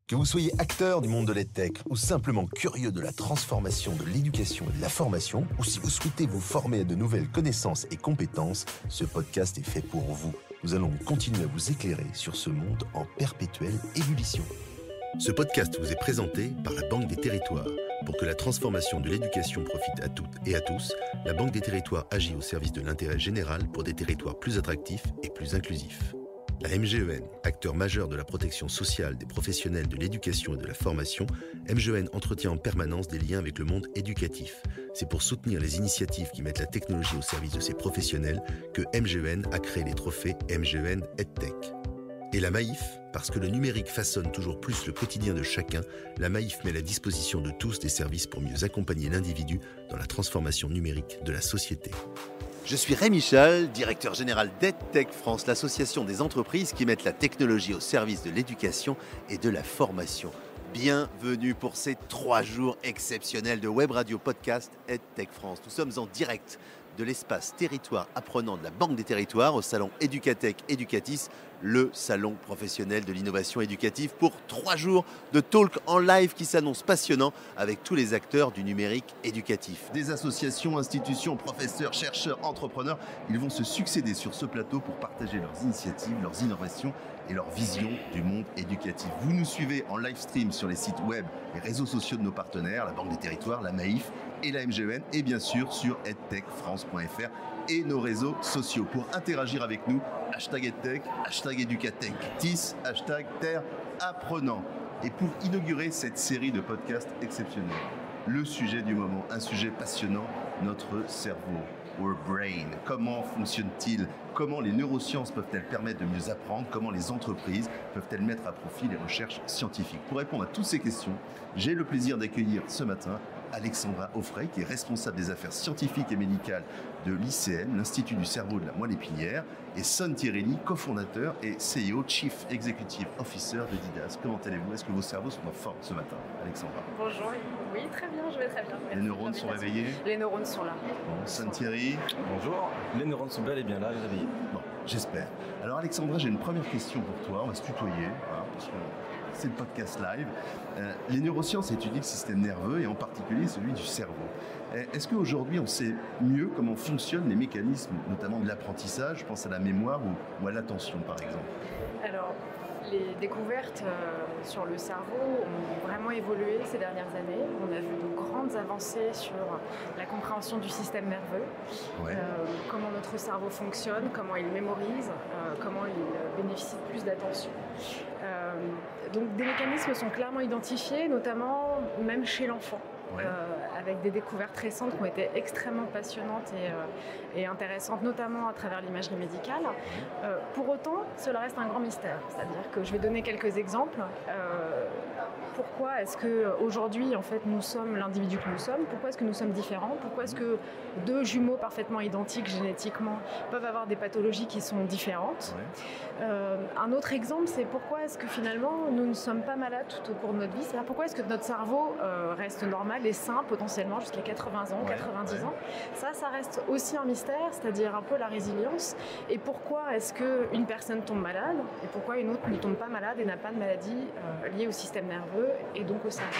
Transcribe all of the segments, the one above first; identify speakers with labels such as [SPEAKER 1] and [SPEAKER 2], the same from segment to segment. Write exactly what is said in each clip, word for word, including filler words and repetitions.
[SPEAKER 1] Que vous soyez acteur du monde de l'EdTech ou simplement curieux de la transformation de l'éducation et de la formation, ou si vous souhaitez vous former à de nouvelles connaissances et compétences, ce podcast est fait pour vous. Nous allons continuer à vous éclairer sur ce monde en perpétuelle ébullition. Ce podcast vous est présenté par la Banque des Territoires. Pour que la transformation de l'éducation profite à toutes et à tous, la Banque des Territoires agit au service de l'intérêt général pour des territoires plus attractifs et plus inclusifs. La M G E N, acteur majeur de la protection sociale des professionnels de l'éducation et de la formation, M G E N entretient en permanence des liens avec le monde éducatif. C'est pour soutenir les initiatives qui mettent la technologie au service de ces professionnels que M G E N a créé les trophées M G E N EdTech. Et la Maïf, parce que le numérique façonne toujours plus le quotidien de chacun, la Maïf met à la disposition de tous des services pour mieux accompagner l'individu dans la transformation numérique de la société.
[SPEAKER 2] Je suis Rémi Chal, directeur général d'EdTech France, l'association des entreprises qui mettent la technologie au service de l'éducation et de la formation. Bienvenue pour ces trois jours exceptionnels de Web Radio Podcast EdTech France. Nous sommes en direct de l'espace territoire apprenant de la Banque des Territoires au salon Educatech Educatis, le salon professionnel de l'innovation éducative, pour trois jours de talk en live qui s'annonce passionnant avec tous les acteurs du numérique éducatif. Des associations, institutions, professeurs, chercheurs, entrepreneurs, ils vont se succéder sur ce plateau pour partager leurs initiatives, leurs innovations et leur vision du monde éducatif. Vous nous suivez en live stream sur les sites web et réseaux sociaux de nos partenaires, la Banque des Territoires, la Maïf et la M G E N, et bien sûr sur edtech france point f r et nos réseaux sociaux. Pour interagir avec nous, hashtag EdTech, hashtag Educatech TIS, hashtag Terre Apprenant. Et pour inaugurer cette série de podcasts exceptionnels, le sujet du moment, un sujet passionnant, notre cerveau. Our brain. Comment fonctionne-t-il? Comment les neurosciences peuvent-elles permettre de mieux apprendre? Comment les entreprises peuvent-elles mettre à profit les recherches scientifiques? Pour répondre à toutes ces questions, j'ai le plaisir d'accueillir ce matin Alexandra Offray, qui est responsable des affaires scientifiques et médicales de l'I C M, l'Institut du cerveau de la moelle épinière, et Son Tirelli, cofondateur et C E O, Chief Executive Officer de Didas. Comment allez-vous? Est-ce que vos cerveaux sont en forme ce matin, Alexandra?
[SPEAKER 3] Bonjour, oui, très bien, je vais très bien.
[SPEAKER 2] Merci. Les neurones sont réveillés?
[SPEAKER 3] Les neurones sont là.
[SPEAKER 2] Bon, Son Tirelli?
[SPEAKER 4] Bonjour, les neurones sont bel et bien là, les réveillés.
[SPEAKER 2] Bon, j'espère. Alors Alexandra, j'ai une première question pour toi, on va se tutoyer, hein, parce que c'est le podcast live. Euh, les neurosciences étudient le système nerveux et en particulier celui du cerveau. Est-ce qu'aujourd'hui on sait mieux comment fonctionnent les mécanismes, notamment de l'apprentissage? Je pense à la mémoire ou, ou à l'attention par exemple.
[SPEAKER 3] Alors, les découvertes euh, sur le cerveau ont vraiment évolué ces dernières années. On a vu de grandes avancées sur la compréhension du système nerveux, ouais. euh, comment notre cerveau fonctionne, comment il mémorise, euh, comment il bénéficie de plus d'attention. Euh, donc des mécanismes sont clairement identifiés, notamment même chez l'enfant. Ouais. Euh, avec des découvertes récentes qui ont été extrêmement passionnantes et, euh, et intéressantes, notamment à travers l'imagerie médicale. Euh, pour autant, cela reste un grand mystère. C'est-à-dire que je vais donner quelques exemples. Euh, pourquoi est-ce qu'aujourd'hui, en fait, nous sommes l'individu que nous sommes? Pourquoi est-ce que nous sommes différents? Pourquoi est-ce que deux jumeaux parfaitement identiques génétiquement peuvent avoir des pathologies qui sont différentes? Ouais. euh, Un autre exemple, c'est pourquoi est-ce que finalement, nous ne sommes pas malades tout au cours de notre vie? C'est-à-dire pourquoi est-ce que notre cerveau euh, reste normal et sain potentiellement jusqu'à quatre-vingts ans, ouais, quatre-vingt-dix ouais. ans. Ça, ça reste aussi un mystère, c'est-à-dire un peu la résilience. Et pourquoi est-ce qu'une personne tombe malade et pourquoi une autre ne tombe pas malade et n'a pas de maladie euh, liée au système nerveux et donc au cerveau.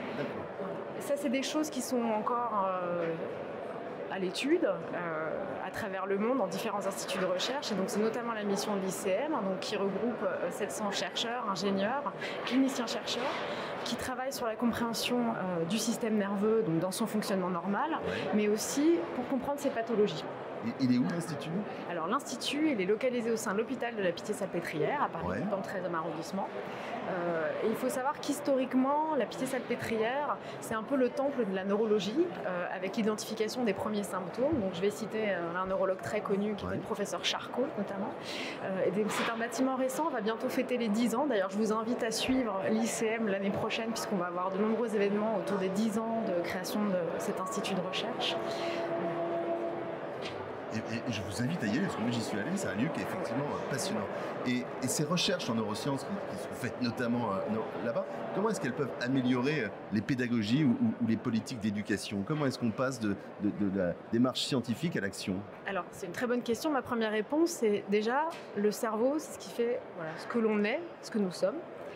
[SPEAKER 3] Ça, c'est des choses qui sont encore euh, à l'étude euh, à travers le monde, dans différents instituts de recherche. Et donc, c'est notamment la mission de l'I C M, hein, donc, qui regroupe euh, sept cents chercheurs, ingénieurs, cliniciens-chercheurs, qui travaillent sur la compréhension euh, du système nerveux, donc dans son fonctionnement normal, ouais. mais aussi pour comprendre ses pathologies.
[SPEAKER 2] Il est où l'Institut?
[SPEAKER 3] Alors l'Institut, il est localisé au sein de l'hôpital de la Pitié-Salpêtrière à Paris, ouais. dans le treizième arrondissement. Euh, et il faut savoir qu'historiquement, la Pitié-Salpêtrière, c'est un peu le temple de la neurologie, euh, avec l'identification des premiers symptômes. Donc je vais citer euh, un neurologue très connu qui ouais. est le professeur Charcot notamment. Euh, et c'est un bâtiment récent, on va bientôt fêter les dix ans. D'ailleurs, je vous invite à suivre l'I C M l'année prochaine, puisqu'on va avoir de nombreux événements autour des dix ans de création de cet institut de recherche.
[SPEAKER 2] Et, et je vous invite à y aller, parce que moi j'y suis allé, c'est un lieu qui est effectivement passionnant. Et, et ces recherches en neurosciences qui, qui sont faites notamment euh, là-bas, comment est-ce qu'elles peuvent améliorer les pédagogies ou, ou, ou les politiques d'éducation? Comment est-ce qu'on passe de, de, de la démarche scientifique à l'action?
[SPEAKER 3] Alors, c'est une très bonne question. Ma première réponse, c'est déjà, le cerveau, c'est ce qui fait voilà, ce que l'on est, ce que nous sommes.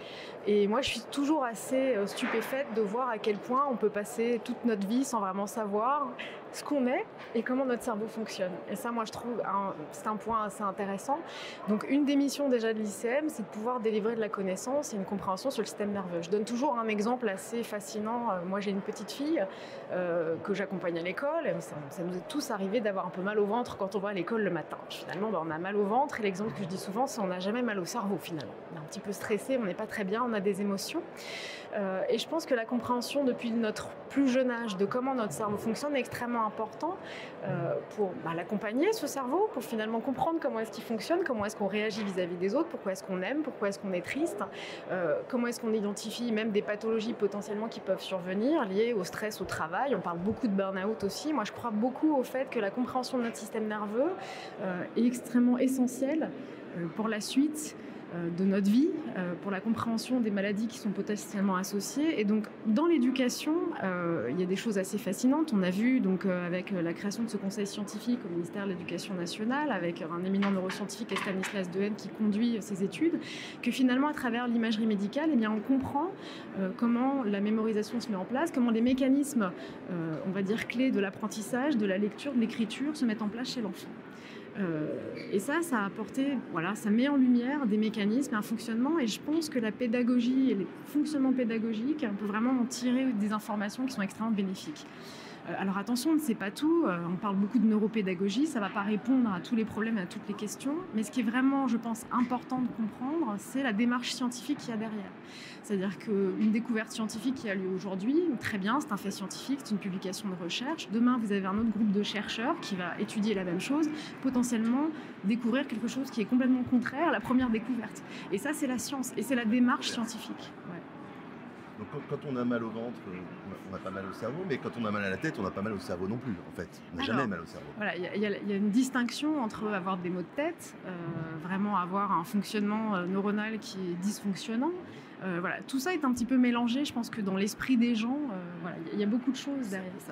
[SPEAKER 3] Et moi, je suis toujours assez stupéfaite de voir à quel point on peut passer toute notre vie sans vraiment savoir ce qu'on est et comment notre cerveau fonctionne. Et ça, moi, je trouve, un, c'est un point assez intéressant. Donc, une des missions déjà de l'I C M, c'est de pouvoir délivrer de la connaissance et une compréhension sur le système nerveux. Je donne toujours un exemple assez fascinant. Moi, j'ai une petite fille euh, que j'accompagne à l'école. Ça, ça nous est tous arrivé d'avoir un peu mal au ventre quand on va à l'école le matin. Finalement, ben, on a mal au ventre. Et l'exemple que je dis souvent, c'est qu'on n'a jamais mal au cerveau, finalement. On est un petit peu stressé, on n'est pas très bien, on a des émotions. Euh, et je pense que la compréhension depuis notre plus jeune âge de comment notre cerveau fonctionne est extrêmement important euh, pour bah, l'accompagner, ce cerveau, pour finalement comprendre comment est-ce qu'il fonctionne, comment est-ce qu'on réagit vis-à-vis des autres, pourquoi est-ce qu'on aime, pourquoi est-ce qu'on est triste, euh, comment est-ce qu'on identifie même des pathologies potentiellement qui peuvent survenir liées au stress au travail. On parle beaucoup de burn-out aussi. Moi, je crois beaucoup au fait que la compréhension de notre système nerveux euh, est extrêmement essentielle euh, pour la suite de notre vie, euh, pour la compréhension des maladies qui sont potentiellement associées. Et donc, dans l'éducation, euh, il y a des choses assez fascinantes. On a vu, donc, euh, avec la création de ce conseil scientifique au ministère de l'Éducation nationale, avec un éminent neuroscientifique, Stanislas Dehaene, qui conduit ces études, que finalement, à travers l'imagerie médicale, eh bien, on comprend euh, comment la mémorisation se met en place, comment les mécanismes, euh, on va dire, clés de l'apprentissage, de la lecture, de l'écriture se mettent en place chez l'enfant. Euh, et ça, ça a apporté, voilà, ça met en lumière des mécanismes, un fonctionnement, et je pense que la pédagogie et les fonctionnements pédagogiques, on peut vraiment en tirer des informations qui sont extrêmement bénéfiques. Euh, alors attention, on ne sait pas tout, euh, on parle beaucoup de neuropédagogie, ça ne va pas répondre à tous les problèmes et à toutes les questions, mais ce qui est vraiment, je pense, important de comprendre, c'est la démarche scientifique qu'il y a derrière. C'est-à-dire qu'une découverte scientifique qui a lieu aujourd'hui, très bien, c'est un fait scientifique, c'est une publication de recherche. Demain, vous avez un autre groupe de chercheurs qui va étudier la même chose, potentiellement découvrir quelque chose qui est complètement contraire à la première découverte. Et ça, c'est la science, et c'est la démarche scientifique. Ouais.
[SPEAKER 2] Donc quand, quand on a mal au ventre, on n'a pas mal au cerveau, mais quand on a mal à la tête, on n'a pas mal au cerveau non plus, en fait. On n'a jamais mal au cerveau.
[SPEAKER 3] Voilà, il y, y, y a une distinction entre avoir des maux de tête, euh, vraiment avoir un fonctionnement neuronal qui est dysfonctionnant. Euh, voilà, tout ça est un petit peu mélangé. Je pense que dans l'esprit des gens, euh, voilà, il y a beaucoup de choses derrière ça.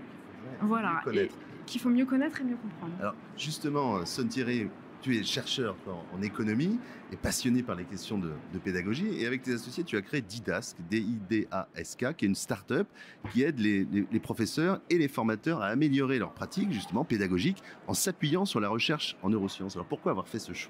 [SPEAKER 3] Voilà, qu'il faut mieux connaître et mieux comprendre.
[SPEAKER 2] Alors justement, Son Thierry, tu es chercheur en, en économie et passionné par les questions de, de pédagogie. Et avec tes associés, tu as créé Didask, D I D A S K, qui est une start-up qui aide les, les, les professeurs et les formateurs à améliorer leurs pratiques, justement, pédagogiques, en s'appuyant sur la recherche en neurosciences. Alors pourquoi avoir fait ce choix ?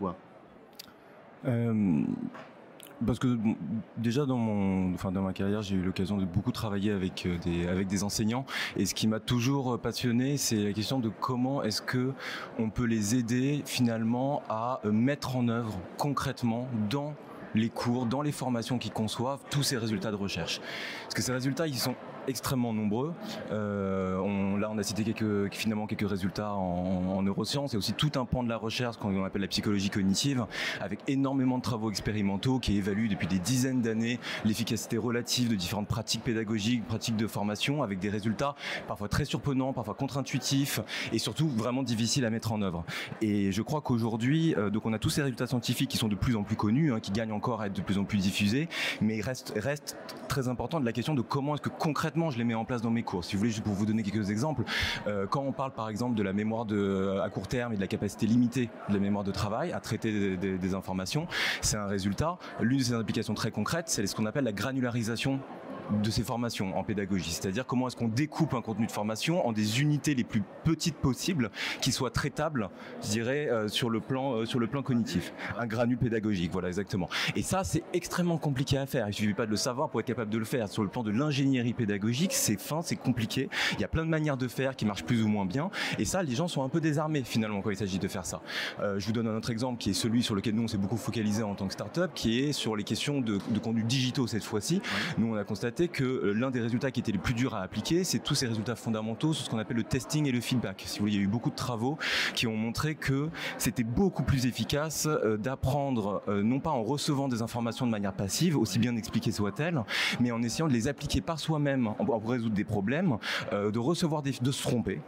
[SPEAKER 4] euh... Parce que bon, déjà dans mon, enfin dans ma carrière, j'ai eu l'occasion de beaucoup travailler avec des avec des enseignants, et ce qui m'a toujours passionné, c'est la question de comment est-ce que on peut les aider finalement à mettre en œuvre concrètement dans les cours, dans les formations qu'ils conçoivent, tous ces résultats de recherche. Parce que ces résultats, ils sont extrêmement nombreux. Euh, on, là, on a cité quelques, finalement quelques résultats en, en neurosciences, et aussi tout un pan de la recherche qu'on appelle la psychologie cognitive, avec énormément de travaux expérimentaux qui évaluent depuis des dizaines d'années l'efficacité relative de différentes pratiques pédagogiques, pratiques de formation, avec des résultats parfois très surprenants, parfois contre-intuitifs, et surtout vraiment difficiles à mettre en œuvre. Et je crois qu'aujourd'hui, euh, donc on a tous ces résultats scientifiques qui sont de plus en plus connus, hein, qui gagnent encore à être de plus en plus diffusés, mais il reste, reste très important de la question de comment est-ce que concrètement je les mets en place dans mes cours. Si vous voulez, juste pour vous donner quelques exemples, euh, quand on parle par exemple de la mémoire de, à court terme et de la capacité limitée de la mémoire de travail à traiter des, des, des informations, c'est un résultat. L'une de ces applications très concrètes, c'est ce qu'on appelle la granularisation de ces formations en pédagogie, c'est-à-dire comment est-ce qu'on découpe un contenu de formation en des unités les plus petites possibles qui soient traitables, je dirais, euh, sur le plan euh, sur le plan cognitif, un granule pédagogique, voilà exactement. Et ça, c'est extrêmement compliqué à faire. Il suffit pas de le savoir pour être capable de le faire. Sur le plan de l'ingénierie pédagogique, c'est fin, c'est compliqué. Il y a plein de manières de faire qui marchent plus ou moins bien. Et ça, les gens sont un peu désarmés finalement quand il s'agit de faire ça. Euh, je vous donne un autre exemple qui est celui sur lequel nous on s'est beaucoup focalisé en tant que start-up, qui est sur les questions de, de contenus digitaux cette fois-ci. Nous, on a constaté que l'un des résultats qui était les plus durs à appliquer, c'est tous ces résultats fondamentaux sur ce qu'on appelle le testing et le feedback. Si vous voulez, il y a eu beaucoup de travaux qui ont montré que c'était beaucoup plus efficace d'apprendre, non pas en recevant des informations de manière passive, aussi bien expliquées soient-elles, mais en essayant de les appliquer par soi-même pour résoudre des problèmes, de recevoir des, de se tromper,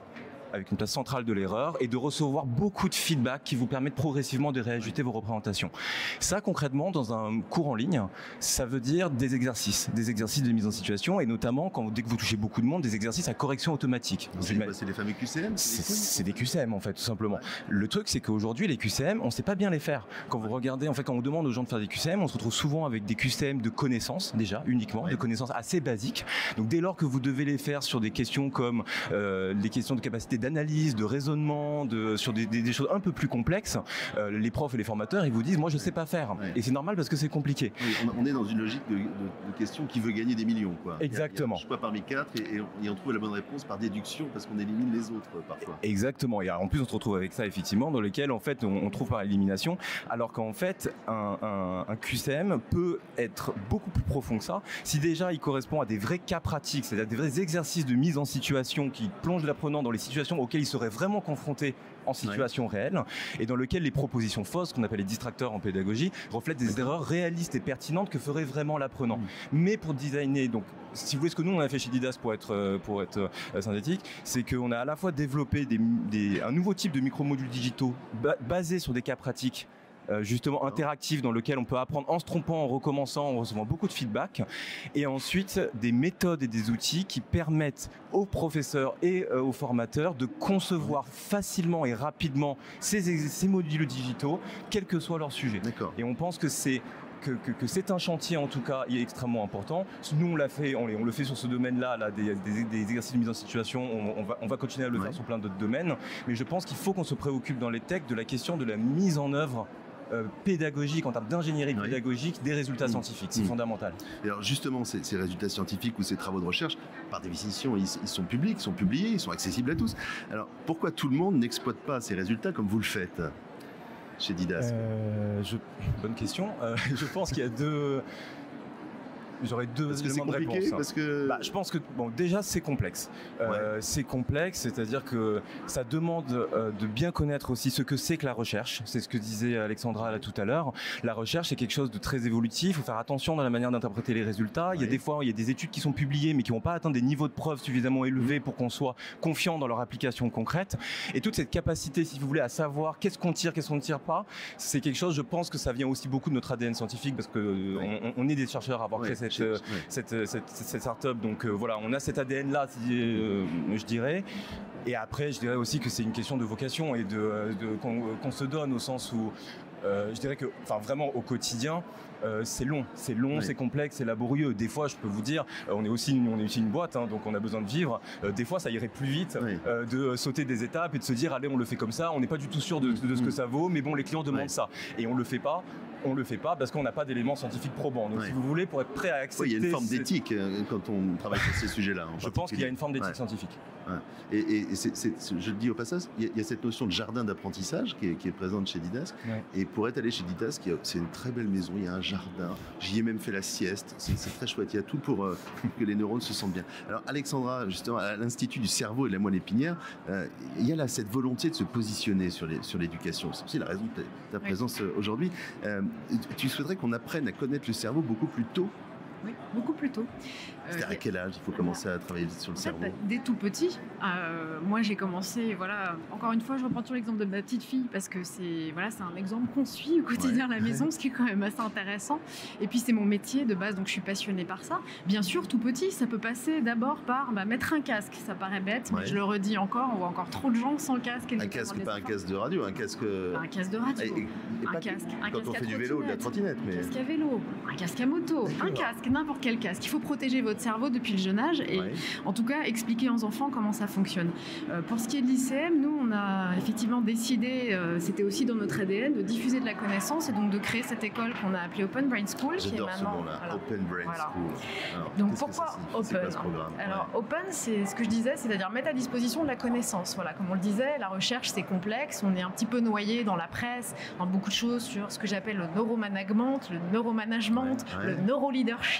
[SPEAKER 4] avec une place centrale de l'erreur, et de recevoir beaucoup de feedback qui vous permettent progressivement de réajuster vos représentations. Ça, concrètement, dans un cours en ligne, ça veut dire des exercices, des exercices de mise en situation, et notamment, quand, dès que vous touchez beaucoup de monde, des exercices à correction automatique.
[SPEAKER 2] C'est quoi, c'est les fameux Q C M?
[SPEAKER 4] C'est des Q C M, en fait, tout simplement. Ouais. Le truc, c'est qu'aujourd'hui, les Q C M, on ne sait pas bien les faire. Quand vous regardez, en fait, quand on demande aux gens de faire des Q C M, on se retrouve souvent avec des Q C M de connaissances, déjà, uniquement, ouais. de connaissances assez basiques. Donc, dès lors que vous devez les faire sur des questions comme euh, les questions de capacité d'analyse, de raisonnement, de, sur des, des, des choses un peu plus complexes, euh, les profs et les formateurs, ils vous disent, moi, je ne sais pas faire. Ouais. Et c'est normal parce que c'est compliqué.
[SPEAKER 2] Oui, on, on est dans une logique de, de, de question qui veut gagner des millions, quoi.
[SPEAKER 4] Exactement.
[SPEAKER 2] Il y a, il y a un choix parmi quatre et, et, on, et on trouve la bonne réponse par déduction parce qu'on élimine les autres, parfois.
[SPEAKER 4] Exactement. Et en plus, on se retrouve avec ça, effectivement, dans lequel, en fait, on, on trouve par élimination, alors qu'en fait, un, un, un Q C M peut être beaucoup plus profond que ça. Si déjà, il correspond à des vrais cas pratiques, c'est-à-dire des vrais exercices de mise en situation qui plongent l'apprenant dans les situations auxquelles il serait vraiment confronté en situation ouais. réelle, et dans lequel les propositions fausses, qu'on appelle les distracteurs en pédagogie, reflètent des erreurs réalistes et pertinentes que ferait vraiment l'apprenant. Mmh. Mais pour designer, donc, si vous voulez, ce que nous on a fait chez Didas pour être, pour être euh, synthétique, c'est qu'on a à la fois développé des, des, un nouveau type de micro-modules digitaux ba- basés sur des cas pratiques, Euh, justement interactif, dans lequel on peut apprendre en se trompant, en recommençant, en recevant beaucoup de feedback, et ensuite des méthodes et des outils qui permettent aux professeurs et euh, aux formateurs de concevoir facilement et rapidement ces, ces modules digitaux, quel que soit leur sujet.
[SPEAKER 2] D'accord.
[SPEAKER 4] Et on pense que c'est Que, que, que c'est un chantier en tout cas, il est extrêmement important. Nous on l'a fait, on, on le fait sur ce domaine-là, là, des, des, des exercices de mise en situation. On, on, va, on va continuer à le ouais. faire sur plein d'autres domaines. Mais je pense qu'il faut qu'on se préoccupe dans les techs de la question de la mise en œuvre euh, pédagogique, en termes d'ingénierie oui. pédagogique, des résultats mmh. scientifiques. C'est mmh. fondamental.
[SPEAKER 2] Et alors justement, ces, ces résultats scientifiques ou ces travaux de recherche, par définition, ils, ils sont publics, ils sont publiés, ils sont accessibles à tous. Alors pourquoi tout le monde n'exploite pas ces résultats comme vous le faites chez Didas?
[SPEAKER 4] euh, je... Bonne question. Euh, je pense qu'il y a deux... J'aurais deux
[SPEAKER 2] parce que
[SPEAKER 4] éléments
[SPEAKER 2] c'est compliqué,
[SPEAKER 4] de réponse.
[SPEAKER 2] Parce que...
[SPEAKER 4] bah, je pense que bon, déjà c'est complexe. Euh, ouais. C'est complexe, c'est-à-dire que ça demande euh, de bien connaître aussi ce que c'est que la recherche. C'est ce que disait Alexandra là tout à l'heure. La recherche c'est quelque chose de très évolutif. Il faut faire attention dans la manière d'interpréter les résultats. Ouais. Il y a des fois il y a des études qui sont publiées mais qui n'ont pas atteint des niveaux de preuve suffisamment élevés pour qu'on soit confiant dans leur application concrète. Et toute cette capacité, si vous voulez, à savoir qu'est-ce qu'on tire, qu'est-ce qu'on ne tire pas, c'est quelque chose. Je pense que ça vient aussi beaucoup de notre A D N scientifique parce que ouais. on, on est des chercheurs à avoir ouais. créé cette Euh, ouais. cette, cette, cette start-up, donc euh, voilà, on a cet A D N là, euh, je dirais. Et après, je dirais aussi que c'est une question de vocation et de, de qu'on, qu'on se donne au sens où euh, je dirais que, enfin, vraiment au quotidien. Euh, c'est long, c'est long, oui. c'est complexe, c'est laborieux. Des fois, je peux vous dire, euh, on est aussi une, on est aussi une boîte, hein, donc on a besoin de vivre. Euh, des fois, ça irait plus vite oui. euh, de sauter des étapes et de se dire, allez, on le fait comme ça. On n'est pas du tout sûr de, de, de ce que ça vaut, mais bon, les clients demandent oui. ça. Et on le fait pas. On le fait pas parce qu'on n'a pas d'éléments scientifiques probants. Donc, oui. si vous voulez, pour être prêt à accepter,
[SPEAKER 2] oui, il y a une forme cette... d'éthique euh, quand on travaille sur ces sujets-là.
[SPEAKER 4] Je pense qu'il y a une forme d'éthique ouais. scientifique.
[SPEAKER 2] Ouais. Et, et, et c'est, c'est, je le dis au passage, il y, a, il y a cette notion de jardin d'apprentissage qui est, qui est présente chez Didas. Ouais. Et pour être allé chez Didas, c'est une très belle maison. Il y a un jardin. J'y ai même fait la sieste. C'est, c'est très chouette. Il y a tout pour euh, que les neurones se sentent bien. Alors, Alexandra, justement, à l'Institut du cerveau et de la moelle épinière, euh, il y a là cette volonté de se positionner sur, les, sur l'éducation. C'est aussi la raison de ta, ta présence ouais. aujourd'hui. Euh, tu souhaiterais qu'on apprenne à connaître le cerveau beaucoup plus tôt?
[SPEAKER 3] Oui, beaucoup plus tôt.
[SPEAKER 2] C'est-à-dire euh, à quel âge il faut commencer à travailler sur le
[SPEAKER 3] en
[SPEAKER 2] cerveau?
[SPEAKER 3] fait, dès tout petit. Euh, moi, j'ai commencé, voilà, encore une fois, je reprends toujours l'exemple de ma petite fille parce que c'est, voilà, c'est un exemple qu'on suit au quotidien ouais. à la maison, ce qui est quand même assez intéressant. Et puis, c'est mon métier de base, donc je suis passionnée par ça. Bien sûr, tout petit, ça peut passer d'abord par bah, mettre un casque. Ça paraît bête, ouais. mais je le redis encore, on voit encore trop de gens sans casque.
[SPEAKER 2] Un casque, pas un casque de radio, un casque...
[SPEAKER 3] Un casque de radio. Et, et
[SPEAKER 2] un
[SPEAKER 3] casque, un
[SPEAKER 2] quand
[SPEAKER 3] casque
[SPEAKER 2] on fait
[SPEAKER 3] à
[SPEAKER 2] du vélo ou de la trottinette. Mais...
[SPEAKER 3] Un casque à vélo, un casque à moto, D'accord. un casque, n'importe quel casque. Il faut protéger votre cerveau depuis le jeune âge et ouais. en tout cas expliquer aux enfants comment ça fonctionne. Euh, pour ce qui est de l'I C M, nous on a effectivement décidé, euh, c'était aussi dans notre A D N, de diffuser de la connaissance et donc de créer cette école qu'on a appelée Open Brain School.
[SPEAKER 2] J'adore qui est maintenant, ce nom-là, voilà. Open Brain voilà. School. Alors,
[SPEAKER 3] donc pourquoi Open Alors ouais. Open, c'est ce que je disais, c'est-à-dire mettre à disposition de la connaissance. Voilà, comme on le disait, la recherche c'est complexe, on est un petit peu noyé dans la presse, dans beaucoup de choses sur ce que j'appelle le neuromanagement, le neuromanagement, ouais. ouais. le neuroleadership.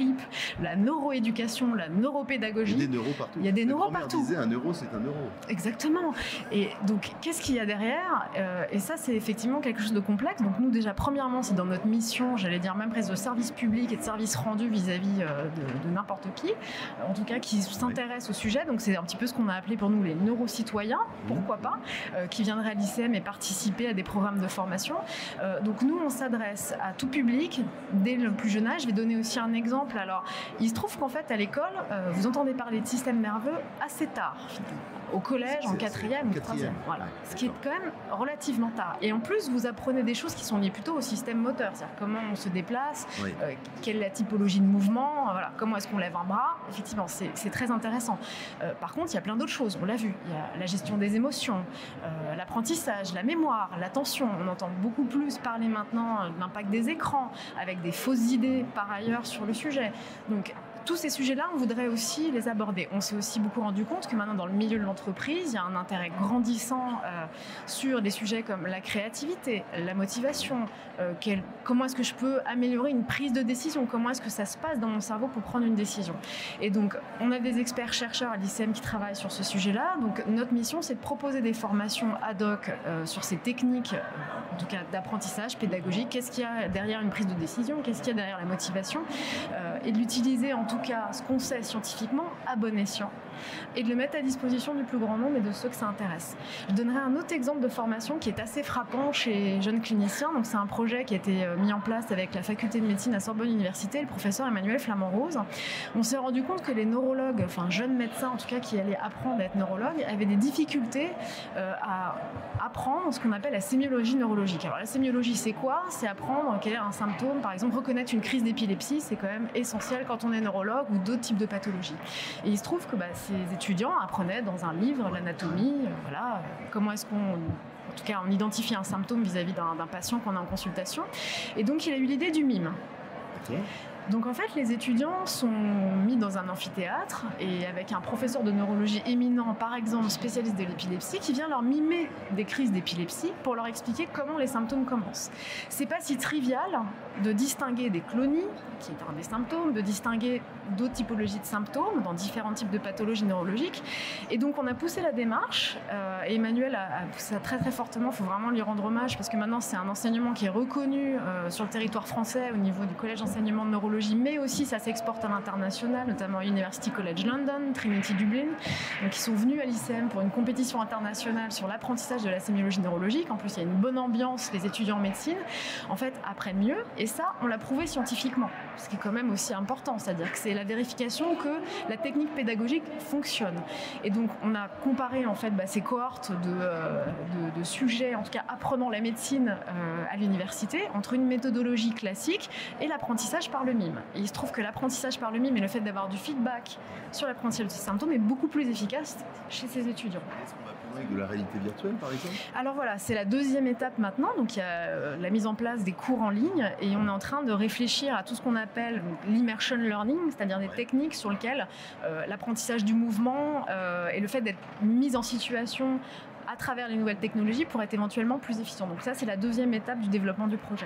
[SPEAKER 3] tripes, la neuroéducation, la neuropédagogie.
[SPEAKER 2] Il y a des neuros partout.
[SPEAKER 3] Il y a des
[SPEAKER 2] Ma
[SPEAKER 3] neuros
[SPEAKER 2] grand-mère
[SPEAKER 3] partout.
[SPEAKER 2] disait un euro, c'est un euro.
[SPEAKER 3] Exactement. Et donc, qu'est-ce qu'il y a derrière ? euh, Et ça, c'est effectivement quelque chose de complexe. Donc, nous, déjà, premièrement, c'est dans notre mission, j'allais dire même presque de service public et de service rendu vis-à-vis euh, de, de n'importe qui, en tout cas, qui s'intéresse au sujet. Donc, c'est un petit peu ce qu'on a appelé pour nous les neurocitoyens, pourquoi pas, euh, qui viendraient à l'I C E M et participer à des programmes de formation. Euh, donc, nous, on s'adresse à tout public dès le plus jeune âge. Je vais donner aussi un exemple. Alors, il se trouve qu'en fait, à l'école, euh, vous entendez parler de système nerveux assez tard, au collège, en quatrième ou troisième. Voilà.
[SPEAKER 2] Ouais,
[SPEAKER 3] Ce qui est quand même relativement tard. Et en plus, vous apprenez des choses qui sont liées plutôt au système moteur, c'est-à-dire comment on se déplace,
[SPEAKER 2] Oui.
[SPEAKER 3] euh, quelle est la typologie de mouvement, euh, voilà, comment est-ce qu'on lève un bras. Effectivement, c'est, c'est très intéressant. Euh, par contre, il y a plein d'autres choses, on l'a vu. Il y a la gestion des émotions, euh, l'apprentissage, la mémoire, l'attention. On entend beaucoup plus parler maintenant de l'impact des écrans, avec des fausses idées par ailleurs sur le sujet. Donc, tous ces sujets-là, on voudrait aussi les aborder. On s'est aussi beaucoup rendu compte que maintenant, dans le milieu de l'entreprise, il y a un intérêt grandissant euh, sur des sujets comme la créativité, la motivation, euh, quel, comment est-ce que je peux améliorer une prise de décision, comment est-ce que ça se passe dans mon cerveau pour prendre une décision. Et donc, on a des experts chercheurs à l'I C E M qui travaillent sur ce sujet-là. Donc, notre mission, c'est de proposer des formations ad hoc euh, sur ces techniques, en tout cas d'apprentissage pédagogique. Qu'est-ce qu'il y a derrière une prise de décision ? Qu'est-ce qu'il y a derrière la motivation ? euh, Et de l'utiliser en En tout cas, ce qu'on sait scientifiquement à bon escient, et de le mettre à disposition du plus grand nombre et de ceux que ça intéresse. Je donnerai un autre exemple de formation qui est assez frappant chez jeunes cliniciens. Donc, c'est un projet qui a été mis en place avec la faculté de médecine à Sorbonne Université, le professeur Emmanuel Flamand-Rose. On s'est rendu compte que les neurologues, enfin jeunes médecins en tout cas qui allaient apprendre à être neurologues, avaient des difficultés euh, à apprendre ce qu'on appelle la sémiologie neurologique. Alors, la sémiologie, c'est quoi ? C'est apprendre quel est un symptôme. Par exemple, reconnaître une crise d'épilepsie, c'est quand même essentiel quand on est neurologue ou d'autres types de pathologies. Et il se trouve que bah, ces étudiants apprenaient dans un livre l'anatomie, euh, voilà, euh, comment est-ce qu'on... En tout cas, on identifie un symptôme vis-à-vis d'un, d'un patient qu'on a en consultation. Et donc, il a eu l'idée du mime.
[SPEAKER 2] Okay.
[SPEAKER 3] Donc en fait, les étudiants sont mis dans un amphithéâtre et avec un professeur de neurologie éminent, par exemple spécialiste de l'épilepsie, qui vient leur mimer des crises d'épilepsie pour leur expliquer comment les symptômes commencent. C'est pas si trivial de distinguer des clonies, qui est un des symptômes, de distinguer d'autres typologies de symptômes dans différents types de pathologies neurologiques. Et donc on a poussé la démarche euh, et Emmanuel a, a poussé ça très très fortement. Il faut vraiment lui rendre hommage parce que maintenant c'est un enseignement qui est reconnu euh, sur le territoire français au niveau du collège d'enseignement de neurologie, mais aussi ça s'exporte à l'international, notamment à University College London, Trinity Dublin, donc ils sont venus à l'I C E M pour une compétition internationale sur l'apprentissage de la sémiologie neurologique. En plus, il y a une bonne ambiance, les étudiants en médecine, en fait, apprennent mieux, et ça, on l'a prouvé scientifiquement, ce qui est quand même aussi important, c'est-à-dire que c'est la vérification que la technique pédagogique fonctionne. Et donc, on a comparé, en fait, bah, ces cohortes de, euh, de, de sujets, en tout cas apprenant la médecine euh, à l'université, entre une méthodologie classique et l'apprentissage par le mime. Et il se trouve que l'apprentissage par le mime et le fait d'avoir du feedback sur l'apprentissage de ces symptômes est beaucoup plus efficace chez ces étudiants.
[SPEAKER 2] Est-ce qu'on va plus loin avec de la réalité virtuelle, par exemple ?
[SPEAKER 3] Alors voilà, c'est la deuxième étape maintenant. Donc il y a euh, la mise en place des cours en ligne et on est en train de réfléchir à tout ce qu'on appelle donc, l'immersion learning, c'est-à-dire des ouais. techniques sur lesquelles euh, l'apprentissage du mouvement euh, et le fait d'être mis en situation à travers les nouvelles technologies pourrait être éventuellement plus efficient. Donc ça, c'est la deuxième étape du développement du projet.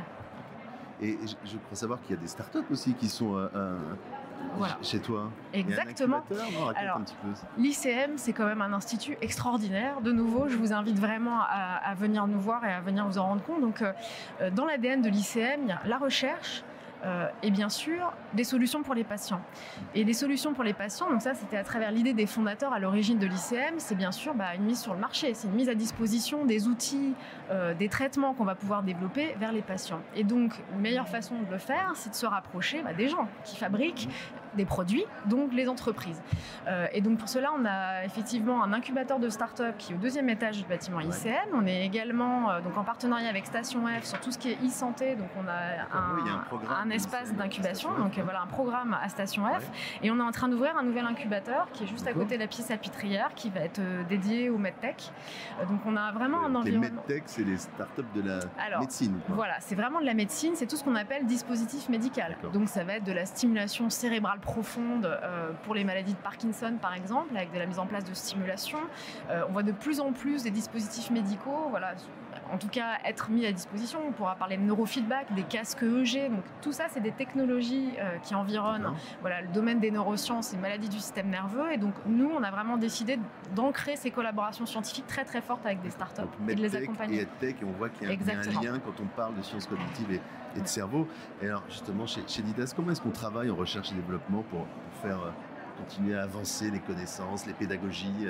[SPEAKER 2] Et je, je crois savoir qu'il y a des startups aussi qui sont euh, euh,
[SPEAKER 3] voilà.
[SPEAKER 2] chez toi.
[SPEAKER 3] Exactement.
[SPEAKER 2] Non, Alors, un petit peu.
[SPEAKER 3] l'I C E M, c'est quand même un institut extraordinaire. De nouveau, je vous invite vraiment à, à venir nous voir et à venir vous en rendre compte. Donc, euh, dans l'A D N de l'I C E M, il y a la recherche, Euh, et bien sûr des solutions pour les patients. Et les solutions pour les patients, donc ça c'était à travers l'idée des fondateurs à l'origine de l'I C E M, c'est bien sûr bah, une mise sur le marché, c'est une mise à disposition des outils, euh, des traitements qu'on va pouvoir développer vers les patients. Et donc une meilleure façon de le faire, c'est de se rapprocher bah, des gens qui fabriquent des produits, donc les entreprises. Euh, et donc pour cela, on a effectivement un incubateur de start-up qui est au deuxième étage du bâtiment I C M. On est également euh, donc en partenariat avec Station F sur tout ce qui est e-santé, donc on a un,
[SPEAKER 2] oui, un,
[SPEAKER 3] un espace d'incubation, donc voilà un programme à Station F. Ouais. Et on est en train d'ouvrir un nouvel incubateur qui est juste D'accord. à côté de la pièce salpêtrière qui va être euh, dédié au medtech. Euh, donc on a vraiment
[SPEAKER 2] euh,
[SPEAKER 3] un environnement.
[SPEAKER 2] Les medtech, c'est les start-up de la
[SPEAKER 3] Alors,
[SPEAKER 2] médecine. Quoi.
[SPEAKER 3] Voilà, c'est vraiment de la médecine, c'est tout ce qu'on appelle dispositif médical. D'accord. Donc ça va être de la stimulation cérébrale profonde euh, pour les maladies de Parkinson par exemple, avec de la mise en place de stimulation. Euh, on voit de plus en plus des dispositifs médicaux, voilà, en tout cas être mis à disposition. On pourra parler de neurofeedback, des casques E E G. Donc tout ça, c'est des technologies euh, qui environnent voilà, le domaine des neurosciences et maladies du système nerveux. Et donc nous, on a vraiment décidé d'ancrer ces collaborations scientifiques très très fortes avec des startups
[SPEAKER 2] donc,
[SPEAKER 3] et de les accompagner.
[SPEAKER 2] Et EdTech, et on voit qu'il y, y a un lien quand on parle de sciences cognitives et, et de ouais. cerveau. Et alors justement, chez, chez Didas, comment est-ce qu'on travaille en recherche et développement pour, pour faire euh, continuer à avancer les connaissances, les pédagogies?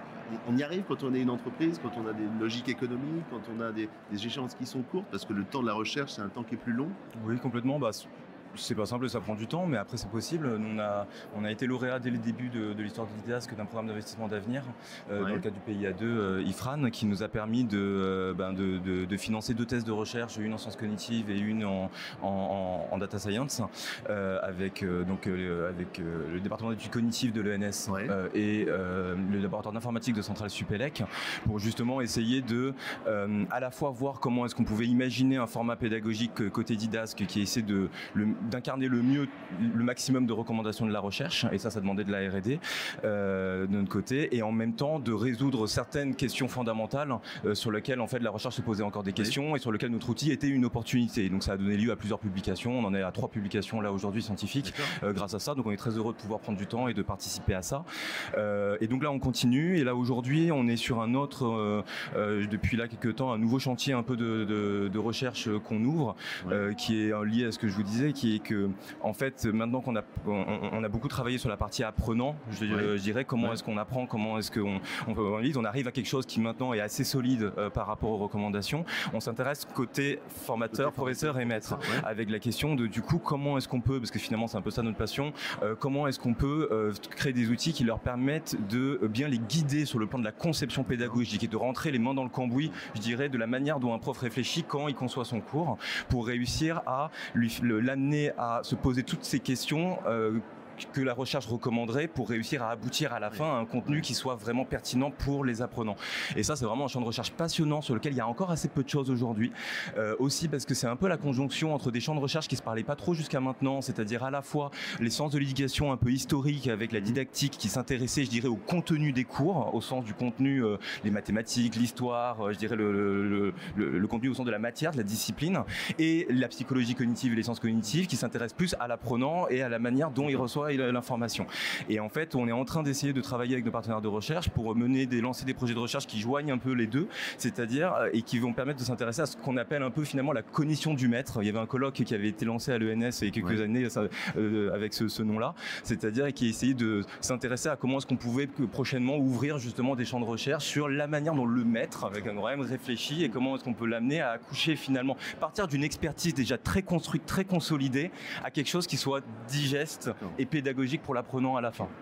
[SPEAKER 2] On y arrive quand on est une entreprise, quand on a des logiques économiques, quand on a des, des échéances qui sont courtes, parce que le temps de la recherche, c'est un temps qui est plus long.
[SPEAKER 4] Oui, complètement. Bah, c'est pas simple, ça prend du temps, mais après c'est possible. On a, on a été lauréat dès le début de, de l'histoire de Didas d'un programme d'investissement d'avenir euh, ouais. dans le cadre du P I A deux euh, I F R A N, qui nous a permis de, euh, ben de, de, de financer deux thèses de recherche, une en sciences cognitives et une en, en, en data science, euh, avec, euh, donc, euh, avec euh, le département d'études cognitives de l'E N S ouais. euh, et euh, le laboratoire d'informatique de Centrale Supélec, pour justement essayer de euh, à la fois voir comment est-ce qu'on pouvait imaginer un format pédagogique côté Didas qui essaie de le d'incarner le mieux, le maximum de recommandations de la recherche, et ça, ça demandait de la R et D euh, de notre côté, et en même temps de résoudre certaines questions fondamentales euh, sur lesquelles en fait la recherche se posait encore des questions oui. et sur lesquelles notre outil était une opportunité. Donc ça a donné lieu à plusieurs publications. On en est à trois publications là aujourd'hui scientifiques euh, grâce à ça. Donc on est très heureux de pouvoir prendre du temps et de participer à ça. Euh, et donc là on continue. Et là aujourd'hui on est sur un autre, euh, euh, depuis là quelques temps, un nouveau chantier un peu de, de, de recherche qu'on ouvre, oui. euh, qui est lié à ce que je vous disais, qui est que en fait maintenant qu'on a on, on a beaucoup travaillé sur la partie apprenant, je, oui. je dirais comment oui. est-ce qu'on apprend, comment est-ce qu'on on, on, on arrive à quelque chose qui maintenant est assez solide euh, par rapport aux recommandations. On s'intéresse côté formateur, côté professeur et maître, oui. avec la question de du coup comment est-ce qu'on peut, parce que finalement c'est un peu ça notre passion, euh, comment est-ce qu'on peut euh, créer des outils qui leur permettent de euh, bien les guider sur le plan de la conception pédagogique et de rentrer les mains dans le cambouis, je dirais, de la manière dont un prof réfléchit quand il conçoit son cours, pour réussir à lui l'amener à se poser toutes ces questions euh, que la recherche recommanderait pour réussir à aboutir à la fin à un contenu qui soit vraiment pertinent pour les apprenants. Et ça, c'est vraiment un champ de recherche passionnant sur lequel il y a encore assez peu de choses aujourd'hui. Euh, aussi parce que c'est un peu la conjonction entre des champs de recherche qui se parlaient pas trop jusqu'à maintenant, c'est-à-dire à la fois les sciences de l'éducation un peu historiques avec la didactique qui s'intéressait, je dirais, au contenu des cours, au sens du contenu, euh, les mathématiques, l'histoire, euh, je dirais le, le, le, le contenu au sens de la matière, de la discipline, et la psychologie cognitive et les sciences cognitives qui s'intéressent plus à l'apprenant et à la manière dont il reçoit l'information. Et en fait, on est en train d'essayer de travailler avec nos partenaires de recherche pour mener des, lancer des projets de recherche qui joignent un peu les deux, c'est-à-dire, et qui vont permettre de s'intéresser à ce qu'on appelle un peu finalement la cognition du maître. Il y avait un colloque qui avait été lancé à l'E N S il y a quelques ouais. années ça, euh, avec ce, ce nom-là, c'est-à-dire et qui essayait de s'intéresser à comment est-ce qu'on pouvait prochainement ouvrir justement des champs de recherche sur la manière dont le maître, avec un grand M, réfléchit et comment est-ce qu'on peut l'amener à accoucher finalement, partir d'une expertise déjà très construite, très consolidée, à quelque chose qui soit digeste et pédagogique pour l'apprenant à la fin.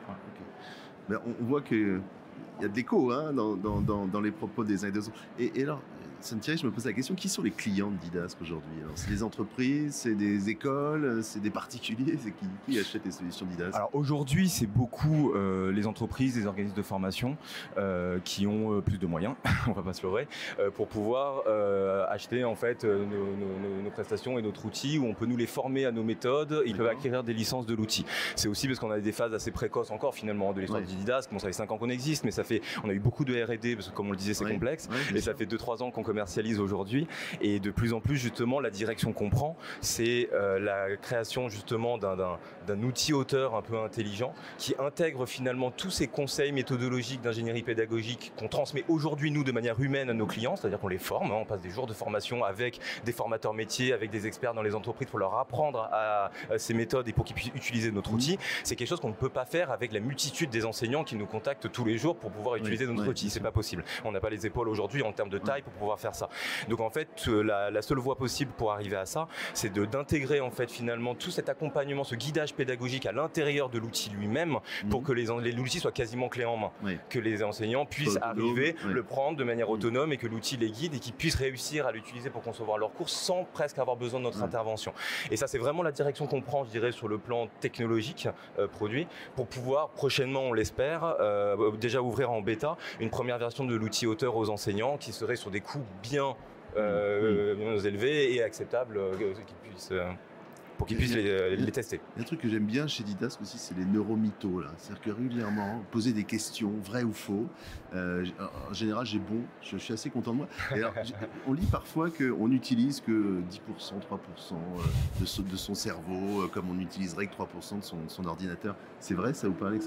[SPEAKER 2] Okay. Ben, on voit qu'il y a de l'écho hein, dans, dans, dans, dans les propos des uns et des autres. Et, et alors, Thierry, je me pose la question, qui sont les clients de Didas aujourd'hui? C'est des entreprises, c'est des écoles, c'est des particuliers, c'est qui, qui achète les solutions Didas?
[SPEAKER 4] Alors aujourd'hui, c'est beaucoup euh, les entreprises, les organismes de formation euh, qui ont euh, plus de moyens, on va pas se leurrer, euh, pour pouvoir euh, acheter en fait euh, nos, nos, nos prestations et notre outil, où on peut nous les former à nos méthodes, ils peuvent acquérir des licences de l'outil. C'est aussi parce qu'on a des phases assez précoces encore finalement de l'histoire ouais. de Didas. Bon, ça fait cinq ans qu'on existe, mais ça fait, on a eu beaucoup de R et D parce que comme on le disait, c'est ouais. complexe, ouais, et ça fait deux trois ans qu'on commercialise aujourd'hui, et de plus en plus justement la direction qu'on prend, c'est euh, la création justement d'un, d'un, d'un outil auteur un peu intelligent qui intègre finalement tous ces conseils méthodologiques d'ingénierie pédagogique qu'on transmet aujourd'hui nous de manière humaine à nos clients, c'est-à-dire qu'on les forme, hein, on passe des jours de formation avec des formateurs métiers, avec des experts dans les entreprises pour leur apprendre à, à ces méthodes et pour qu'ils puissent utiliser notre outil. C'est quelque chose qu'on ne peut pas faire avec la multitude des enseignants qui nous contactent tous les jours pour pouvoir utiliser oui, notre oui, outil, c'est pas possible. On n'a pas les épaules aujourd'hui en termes de taille pour pouvoir faire ça. Donc en fait, la, la seule voie possible pour arriver à ça, c'est de, d'intégrer en fait finalement tout cet accompagnement, ce guidage pédagogique à l'intérieur de l'outil lui-même, mmh. pour que les, les, l'outil soit quasiment clé en main, oui. que les enseignants puissent autonome, arriver, oui. le prendre de manière autonome, et que l'outil les guide et qu'ils puissent réussir à l'utiliser pour concevoir leur cours sans presque avoir besoin de notre oui. intervention. Et ça, c'est vraiment la direction qu'on prend, je dirais, sur le plan technologique euh, produit, pour pouvoir prochainement, on l'espère, euh, déjà ouvrir en bêta une première version de l'outil auteur aux enseignants qui serait sur des coûts bien Euh, mmh. bien élevés et acceptables euh, qu'ils puissent. Euh...
[SPEAKER 5] pour qu'ils puissent les, les tester.
[SPEAKER 2] Il y a un truc que j'aime bien chez Didasque aussi, c'est les neuromythos. Là. C'est-à-dire que régulièrement, poser des questions, vrai ou faux. Euh, en général, j'ai bon, je, je suis assez content de moi. Et alors, on lit parfois qu'on n'utilise que dix pour cent, trois pour cent de son, de son cerveau, comme on n'utiliserait que trois pour cent de son, son ordinateur. C'est vrai ça ou pas, Alexandra ?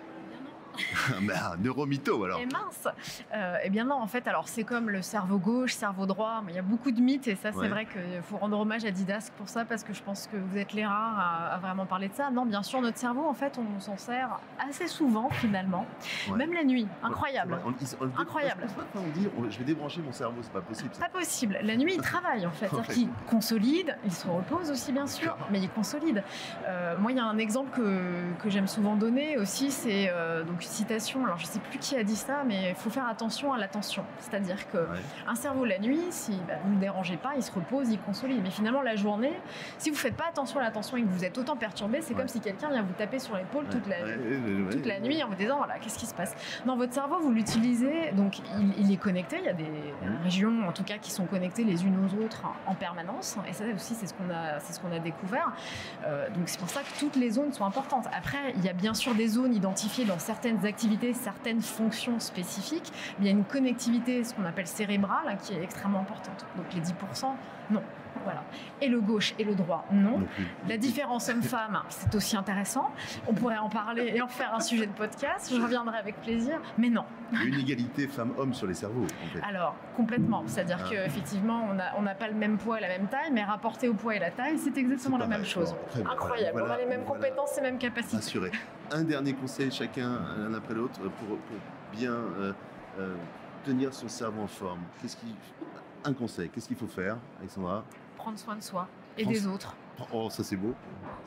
[SPEAKER 2] Mais un neuromytho alors.
[SPEAKER 3] Et mince euh, Eh bien non, en fait, alors c'est comme le cerveau gauche, cerveau droit, mais il y a beaucoup de mythes et ça c'est ouais. vrai qu'il faut rendre hommage à Didasque pour ça parce que je pense que vous êtes les rares à, à vraiment parler de ça. Non, bien sûr, notre cerveau, en fait, on s'en sert assez souvent finalement, ouais. même la nuit. Incroyable. On, on, on, Incroyable.
[SPEAKER 2] On, on dit, on, je vais débrancher mon cerveau, c'est pas possible.
[SPEAKER 3] Ça. Pas possible. La nuit, il travaille en fait. C'est-à-dire qu'il consolide, il se repose aussi bien sûr, mais il consolide. Euh, moi, il y a un exemple que, que j'aime souvent donner aussi, c'est euh, donc citation, alors je ne sais plus qui a dit ça, mais il faut faire attention à l'attention. C'est-à-dire qu'un ouais. cerveau la nuit, si bah, vous ne le dérangez pas, il se repose, il consolide. Mais finalement, la journée, si vous ne faites pas attention à l'attention et que vous êtes autant perturbé, c'est ouais. comme si quelqu'un vient vous taper sur l'épaule ouais. toute, la, ouais, ouais, toute ouais. la nuit en vous disant, voilà, qu'est-ce qui se passe ? Non, votre cerveau, vous l'utilisez, donc il, il est connecté, il y a des ouais. régions en tout cas qui sont connectées les unes aux autres en permanence. Et ça aussi, c'est ce qu'on a, c'est ce qu'on a découvert. Euh, donc c'est pour ça que toutes les zones sont importantes. Après, il y a bien sûr des zones identifiées dans certaines activités, certaines fonctions spécifiques, mais il y a une connectivité, ce qu'on appelle cérébrale, qui est extrêmement importante. Donc les dix pour cent, non. Voilà. Et le gauche et le droit, non. non La différence homme-femme, c'est aussi intéressant. On pourrait en parler et en faire un sujet de podcast. Je reviendrai avec plaisir, mais non.
[SPEAKER 2] Il y a une égalité femmes-hommes sur les cerveaux, en fait.
[SPEAKER 3] Alors, complètement. C'est-à-dire ah. qu'effectivement, on n'a on n'a pas le même poids et la même taille, mais rapporté au poids et la taille, c'est exactement c'est la même chose. Bon, incroyable. Voilà, on a les mêmes voilà. compétences et les mêmes capacités.
[SPEAKER 2] Assuré. Un dernier conseil chacun, l'un après l'autre, pour, pour bien euh, euh, tenir son cerveau en forme. Qu'est-ce qui... Un conseil, qu'est-ce qu'il faut faire, Alexandra ?
[SPEAKER 3] Prendre soin de soi et Prends... des autres.
[SPEAKER 2] Oh, ça c'est beau. Saint-Thierry ?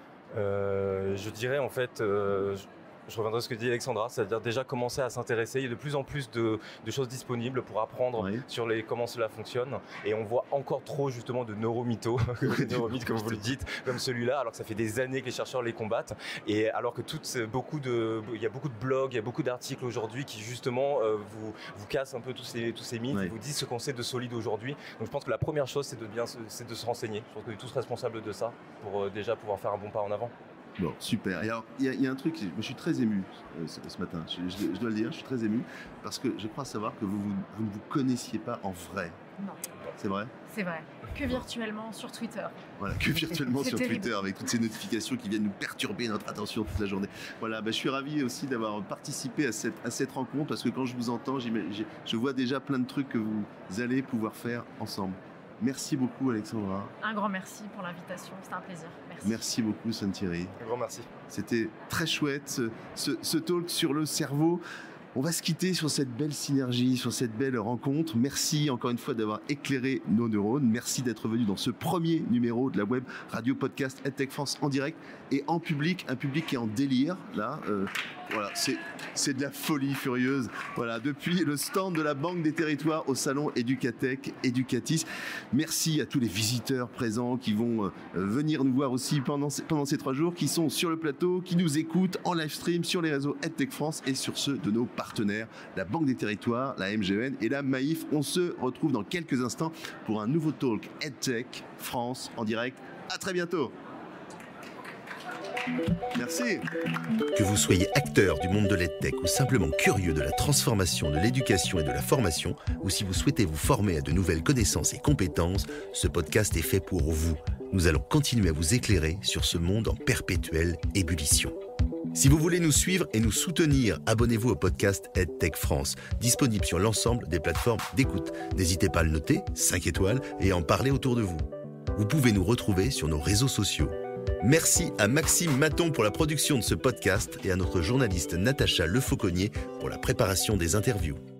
[SPEAKER 5] euh, Je dirais en fait... Euh, je... Je reviendrai à ce que dit Alexandra, c'est-à-dire déjà commencer à s'intéresser. Il y a de plus en plus de, de choses disponibles pour apprendre oui. sur les, comment cela fonctionne. Et on voit encore trop justement de neuromythos, des neuromythes comme vous le dites, comme celui-là, alors que ça fait des années que les chercheurs les combattent. Et alors que toutes, beaucoup de, il y a beaucoup de blogs, il y a beaucoup d'articles aujourd'hui qui justement euh, vous, vous cassent un peu tous ces, tous ces mythes, oui. et vous disent ce qu'on sait de solide aujourd'hui. Donc je pense que la première chose, c'est de, bien, c'est de se renseigner. Je pense qu'on est tous responsables de ça pour euh, déjà pouvoir faire un bon pas en avant.
[SPEAKER 2] Bon, super. Et alors, il y, y a un truc, je suis très ému euh, ce, ce matin, je, je, je dois le dire, je suis très ému, parce que je crois savoir que vous, vous, vous ne vous connaissiez pas en vrai.
[SPEAKER 3] Non.
[SPEAKER 2] C'est vrai ?
[SPEAKER 3] C'est vrai. Que virtuellement sur Twitter.
[SPEAKER 2] Voilà, que virtuellement sur terrible. Twitter, avec toutes ces notifications qui viennent nous perturber notre attention toute la journée. Voilà, bah, je suis ravi aussi d'avoir participé à cette, à cette rencontre, parce que quand je vous entends, je vois déjà plein de trucs que vous allez pouvoir faire ensemble. Merci beaucoup, Alexandra.
[SPEAKER 3] Un grand merci pour l'invitation, c'était un plaisir. Merci.
[SPEAKER 2] Merci beaucoup, Saint-Thierry.
[SPEAKER 5] Un grand merci.
[SPEAKER 2] C'était très chouette, ce, ce, ce talk sur le cerveau. On va se quitter sur cette belle synergie, sur cette belle rencontre. Merci encore une fois d'avoir éclairé nos neurones. Merci d'être venu dans ce premier numéro de la web radio podcast EdTech France en direct et en public, un public qui est en délire. Là, euh, voilà, c'est c'est de la folie furieuse. Voilà, depuis le stand de la Banque des Territoires au salon Educatech, Educatis. Merci à tous les visiteurs présents qui vont euh, venir nous voir aussi pendant ces, pendant ces trois jours, qui sont sur le plateau, qui nous écoutent en live stream sur les réseaux EdTech France et sur ceux de nos partenaires, la Banque des Territoires, la M G E N et la Maïf. On se retrouve dans quelques instants pour un nouveau talk EdTech France en direct. À très bientôt. Merci.
[SPEAKER 1] Que vous soyez acteur du monde de l'EdTech ou simplement curieux de la transformation de l'éducation et de la formation, ou si vous souhaitez vous former à de nouvelles connaissances et compétences, ce podcast est fait pour vous. Nous allons continuer à vous éclairer sur ce monde en perpétuelle ébullition. Si vous voulez nous suivre et nous soutenir, abonnez-vous au podcast EdTech France, disponible sur l'ensemble des plateformes d'écoute. N'hésitez pas à le noter, cinq étoiles, et à en parler autour de vous. Vous pouvez nous retrouver sur nos réseaux sociaux. Merci à Maxime Maton pour la production de ce podcast et à notre journaliste Natacha Lefauconnier pour la préparation des interviews.